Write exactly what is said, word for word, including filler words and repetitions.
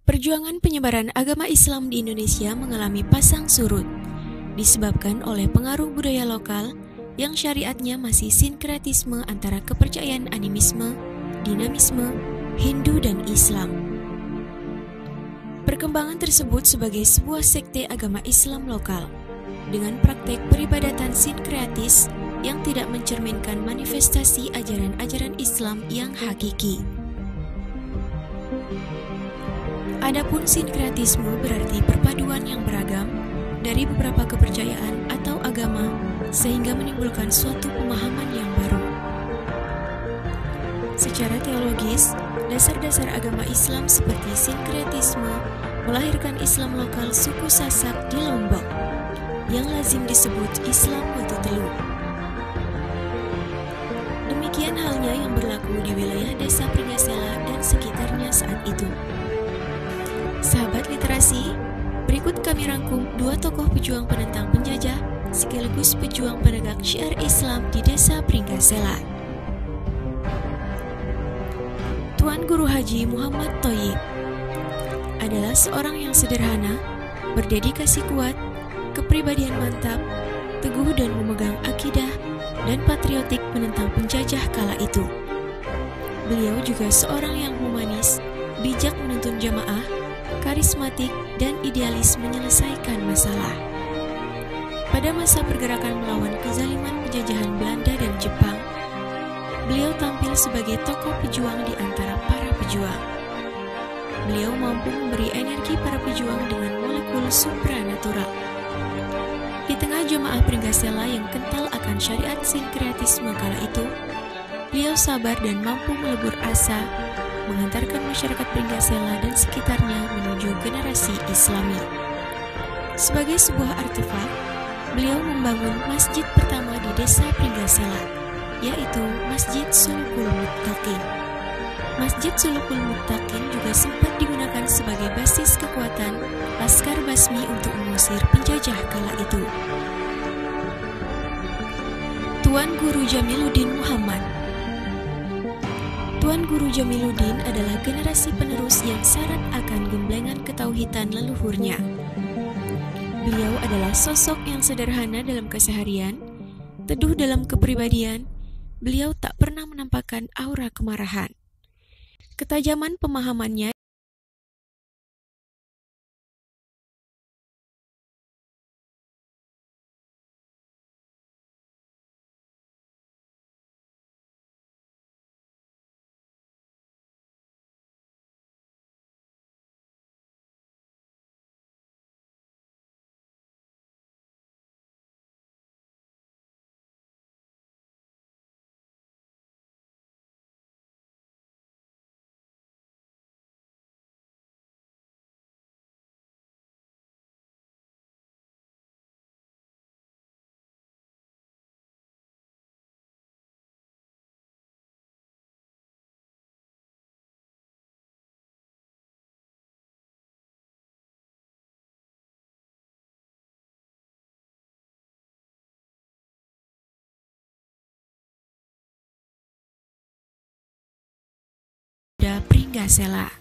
Perjuangan penyebaran agama Islam di Indonesia mengalami pasang surut, disebabkan oleh pengaruh budaya lokal yang syariatnya masih sinkretisme antara kepercayaan animisme, dinamisme, Hindu dan Islam. Perkembangan tersebut sebagai sebuah sekte agama Islam lokal, dengan praktek peribadatan sinkretis yang tidak mencerminkan manifestasi ajaran-ajaran Islam yang hakiki. Adapun sinkretisme berarti perpaduan yang beragam dari beberapa kepercayaan atau agama sehingga menimbulkan suatu pemahaman yang baru. Secara teologis, dasar-dasar agama Islam seperti sinkretisme melahirkan Islam lokal suku Sasak di Lombok yang lazim disebut Islam Batu Teluk. Demikian halnya yang berlaku di wilayah Desa Pringgasela dan sekitarnya saat itu. Sahabat literasi, berikut kami rangkum dua tokoh pejuang penentang penjajah sekaligus pejuang penegak syiar Islam di Desa Pringgasela. Tuan Guru Haji Muhammad Thoyyib adalah seorang yang sederhana, berdedikasi kuat, kepribadian mantap, teguh dan memegang akidah dan patriotik menentang penjajah kala itu. Beliau juga seorang yang humanis, bijak menuntun jamaah, karismatik, dan idealis menyelesaikan masalah. Pada masa pergerakan melawan kezaliman penjajahan Belanda dan Jepang, beliau tampil sebagai tokoh pejuang di antara para pejuang. Beliau mampu memberi energi para pejuang dengan molekul supranatural. Di tengah jamaah Pringgasela yang kental akan syariat sinkretisme kala itu, beliau sabar dan mampu melebur asa mengantarkan masyarakat Pringgasela dan sekitarnya menuju generasi Islami. Sebagai sebuah artefak, beliau membangun masjid pertama di Desa Pringgasela, yaitu Masjid Sulukul Muttaqin. Masjid Sulukul Muttaqin juga sempat digunakan sebagai basis kekuatan Laskar Basmi untuk mengusir penjajah kala itu. Tuan Guru Jamiluddin Muhammad. Tuan Guru Jamiluddin adalah generasi penerus yang syarat akan gemblengan ketauhidan leluhurnya. Beliau adalah sosok yang sederhana dalam keseharian, teduh dalam kepribadian. Beliau tak pernah menampakkan aura kemarahan. Ketajaman pemahamannya Pringgasela.